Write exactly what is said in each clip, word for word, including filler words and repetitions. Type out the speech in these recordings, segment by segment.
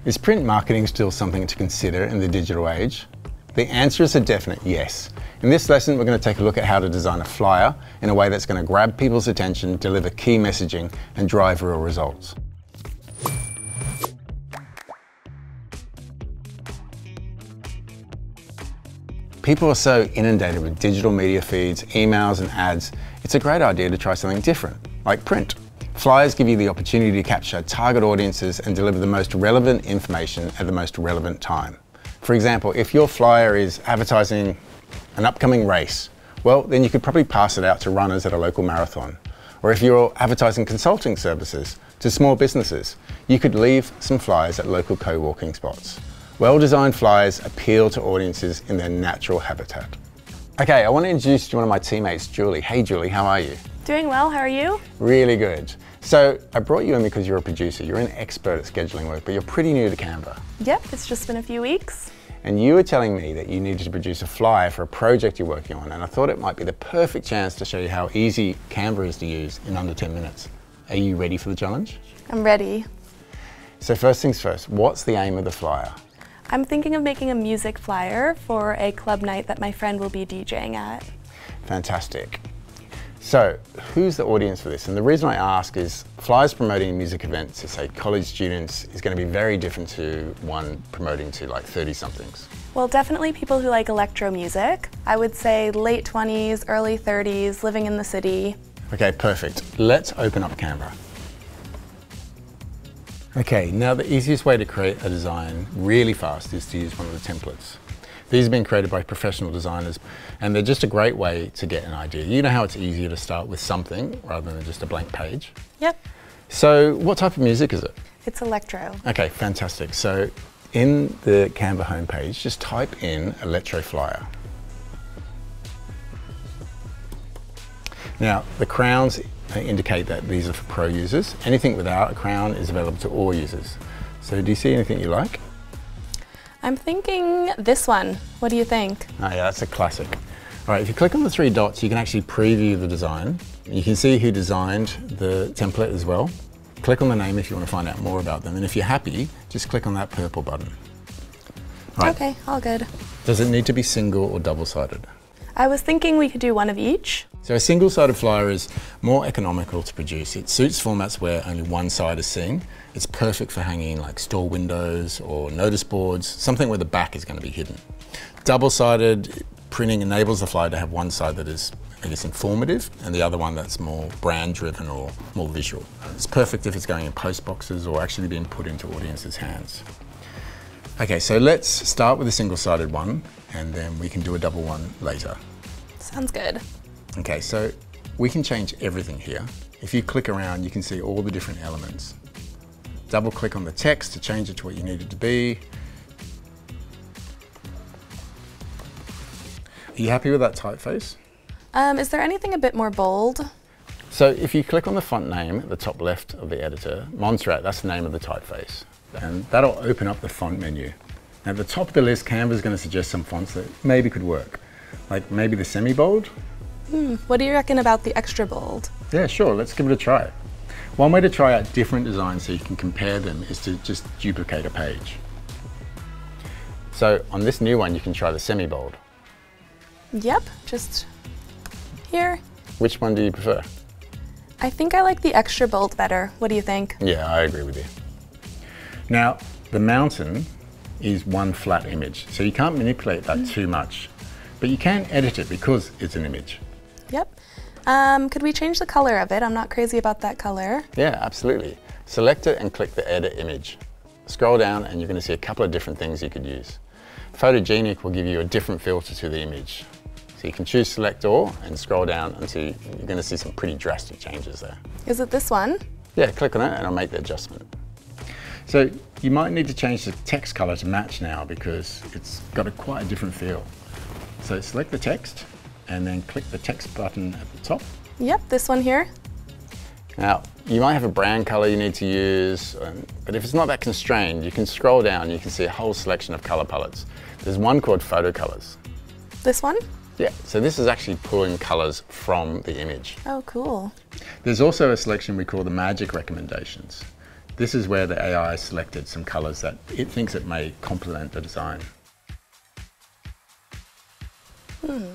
Is print marketing still something to consider in the digital age? The answer is a definite yes. In this lesson, we're going to take a look at how to design a flyer in a way that's going to grab people's attention, deliver key messaging, and drive real results. People are so inundated with digital media feeds, emails, and ads, it's a great idea to try something different, like print. Flyers give you the opportunity to capture target audiences and deliver the most relevant information at the most relevant time. For example, if your flyer is advertising an upcoming race, well, then you could probably pass it out to runners at a local marathon. Or if you're advertising consulting services to small businesses, you could leave some flyers at local co-working spots. Well-designed flyers appeal to audiences in their natural habitat. Okay, I want to introduce you to one of my teammates, Julie. Hey Julie, how are you? Doing well, how are you? Really good. So I brought you in because you're a producer. You're an expert at scheduling work, but you're pretty new to Canva. Yep, it's just been a few weeks. And you were telling me that you needed to produce a flyer for a project you're working on, and I thought it might be the perfect chance to show you how easy Canva is to use in under ten minutes. Are you ready for the challenge? I'm ready. So first things first, what's the aim of the flyer? I'm thinking of making a music flyer for a club night that my friend will be DJing at. Fantastic. So, who's the audience for this? And the reason I ask is flyers promoting music events to, say, college students is going to be very different to one promoting to like thirty somethings. Well, definitely people who like electro music. I would say late twenties, early thirties, living in the city. Okay, perfect. Let's open up Canva. Okay, now the easiest way to create a design really fast is to use one of the templates. These have been created by professional designers, and they're just a great way to get an idea. You know how it's easier to start with something rather than just a blank page? Yep. So what type of music is it? It's electro. Okay, fantastic. So in the Canva homepage, just type in electro flyer. Now, the crowns indicate that these are for pro users. Anything without a crown is available to all users. So do you see anything you like? I'm thinking this one. What do you think? Oh yeah, that's a classic. All right, if you click on the three dots, you can actually preview the design. You can see who designed the template as well. Click on the name if you want to find out more about them. And if you're happy, just click on that purple button. Right. Okay, all good. Does it need to be single or double-sided? I was thinking we could do one of each. So a single-sided flyer is more economical to produce. It suits formats where only one side is seen. It's perfect for hanging like store windows or notice boards, something where the back is going to be hidden. Double-sided printing enables the flyer to have one side that is, I guess, informative and the other one that's more brand-driven or more visual. It's perfect if it's going in post boxes or actually being put into audiences' hands. Okay, so let's start with a single-sided one and then we can do a double one later. Sounds good. Okay, so we can change everything here. If you click around, you can see all the different elements. Double click on the text to change it to what you need it to be. Are you happy with that typeface? Um, is there anything a bit more bold? So if you click on the font name at the top left of the editor, Montserrat, that's the name of the typeface. And that'll open up the font menu. Now at the top of the list, Canva is going to suggest some fonts that maybe could work. Like maybe the semi-bold? Hmm, what do you reckon about the extra bold? Yeah, sure, let's give it a try. One way to try out different designs so you can compare them is to just duplicate a page. So on this new one, you can try the semi-bold. Yep, just here. Which one do you prefer? I think I like the extra bold better. What do you think? Yeah, I agree with you. Now, the mountain is one flat image, so you can't manipulate that mm. too much, but you can edit it because it's an image. Yep. Um, could we change the color of it? I'm not crazy about that color. Yeah, absolutely. Select it and click the edit image. Scroll down and you're going to see a couple of different things you could use. Photogenic will give you a different filter to the image. So you can choose select all and scroll down until you're going to see some pretty drastic changes there. Is it this one? Yeah, click on it and I'll make the adjustment. So you might need to change the text color to match now because it's got a quite a different feel. So select the text and then click the text button at the top. Yep, this one here. Now, you might have a brand color you need to use, but if it's not that constrained, you can scroll down, you can see a whole selection of color palettes. There's one called Photo Colors. This one? Yeah, so this is actually pulling colors from the image. Oh, cool. There's also a selection we call the Magic Recommendations. This is where the A I selected some colors that it thinks it may complement the design. Hmm.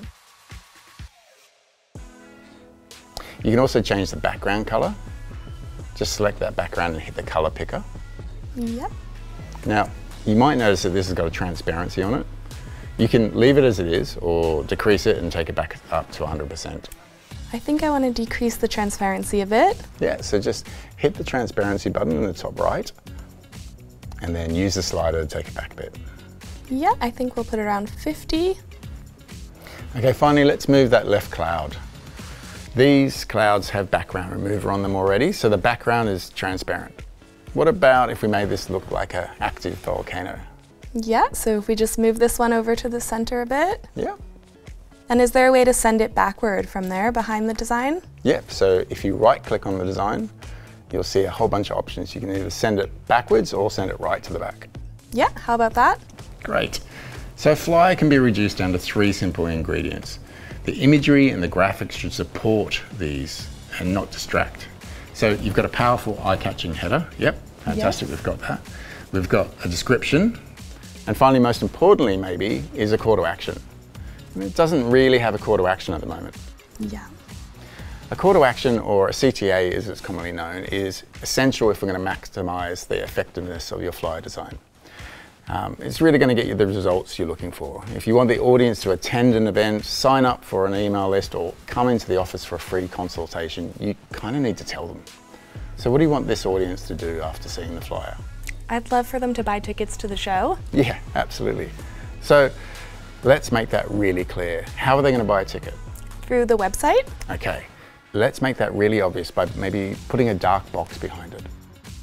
You can also change the background color. Just select that background and hit the color picker. Yep. Now, you might notice that this has got a transparency on it. You can leave it as it is or decrease it and take it back up to one hundred percent. I think I want to decrease the transparency a bit. Yeah, so just hit the transparency button in the top right and then use the slider to take it back a bit. Yeah, I think we'll put it around fifty. Okay, finally, let's move that left cloud. These clouds have background remover on them already, so the background is transparent. What about if we made this look like an active volcano? Yeah, so if we just move this one over to the center a bit. Yeah. And is there a way to send it backward from there behind the design? Yep, so if you right click on the design, you'll see a whole bunch of options. You can either send it backwards or send it right to the back. Yeah, how about that? Great. So Flyer can be reduced down to three simple ingredients. The imagery and the graphics should support these and not distract. So you've got a powerful eye-catching header. Yep, fantastic, yes. We've got that. We've got a description. And finally, most importantly maybe, is a call to action. It doesn't really have a call to action at the moment. Yeah. A call to action, or a C T A as it's commonly known, is essential if we're going to maximize the effectiveness of your flyer design. Um, it's really going to get you the results you're looking for. If you want the audience to attend an event, sign up for an email list, or come into the office for a free consultation, you kind of need to tell them. So what do you want this audience to do after seeing the flyer? I'd love for them to buy tickets to the show. Yeah, absolutely. So let's make that really clear. How are they going to buy a ticket? Through the website. Okay, let's make that really obvious by maybe putting a dark box behind it.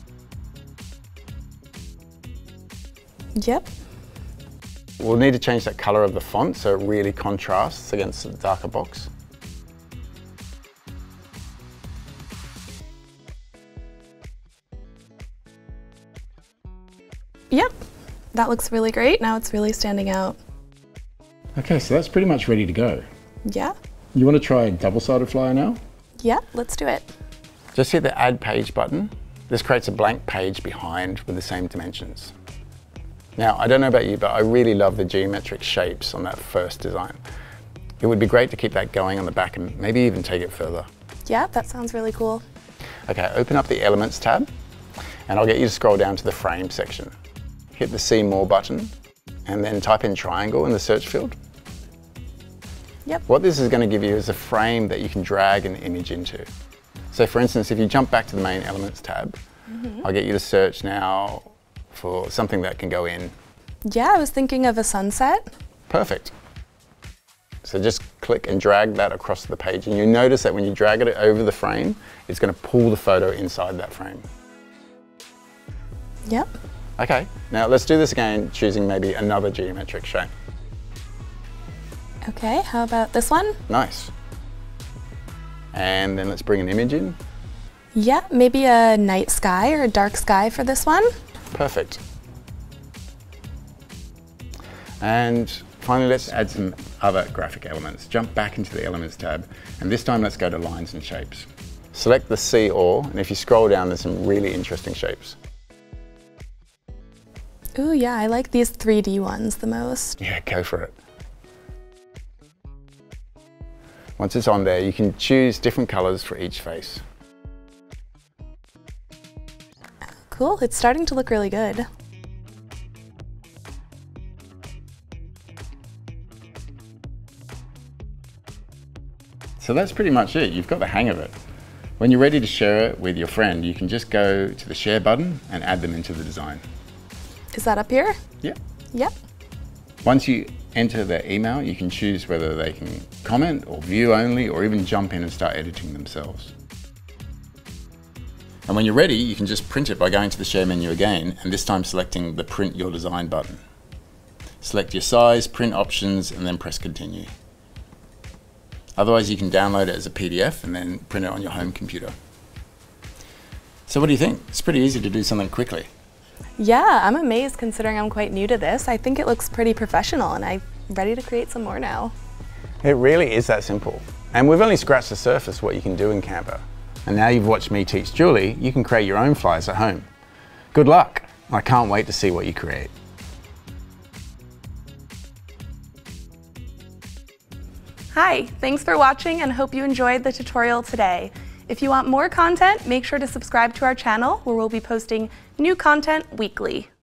Yep. We'll need to change that color of the font so it really contrasts against the darker box. Yep, that looks really great. Now it's really standing out. Okay, so that's pretty much ready to go. Yeah. You want to try a double-sided flyer now? Yeah, let's do it. Just hit the Add Page button. This creates a blank page behind with the same dimensions. Now, I don't know about you, but I really love the geometric shapes on that first design. It would be great to keep that going on the back and maybe even take it further. Yeah, that sounds really cool. Okay, open up the Elements tab, and I'll get you to scroll down to the Frame section. Hit the See More button, and then type in triangle in the search field. Yep. What this is going to give you is a frame that you can drag an image into. So for instance, if you jump back to the main Elements tab, mm-hmm. I'll get you to search now for something that can go in. Yeah, I was thinking of a sunset. Perfect. So just click and drag that across the page, and you notice that when you drag it over the frame, it's going to pull the photo inside that frame. Yep. Okay, now let's do this again, choosing maybe another geometric shape. Okay, how about this one? Nice. And then let's bring an image in. Yeah, maybe a night sky or a dark sky for this one. Perfect. And finally, let's add some other graphic elements. Jump back into the Elements tab, and this time let's go to Lines and Shapes. Select the See All, and if you scroll down, there's some really interesting shapes. Ooh, yeah, I like these three D ones the most. Yeah, go for it. Once it's on there, you can choose different colors for each face. Cool, it's starting to look really good. So that's pretty much it. You've got the hang of it. When you're ready to share it with your friend, you can just go to the Share button and add them into the design. Is that up here? Yeah. Yep. Once you enter their email, you can choose whether they can comment or view only, or even jump in and start editing themselves. And when you're ready, you can just print it by going to the Share menu again, and this time selecting the Print Your Design button. Select your size, print options, and then press Continue. Otherwise, you can download it as a P D F and then print it on your home computer. So what do you think? It's pretty easy to do something quickly. Yeah, I'm amazed considering I'm quite new to this. I think it looks pretty professional, and I'm ready to create some more now. It really is that simple. And we've only scratched the surface of what you can do in Canva. And now you've watched me teach Julie, you can create your own flyers at home. Good luck! I can't wait to see what you create. Hi, thanks for watching and hope you enjoyed the tutorial today. If you want more content, make sure to subscribe to our channel where we'll be posting new content weekly.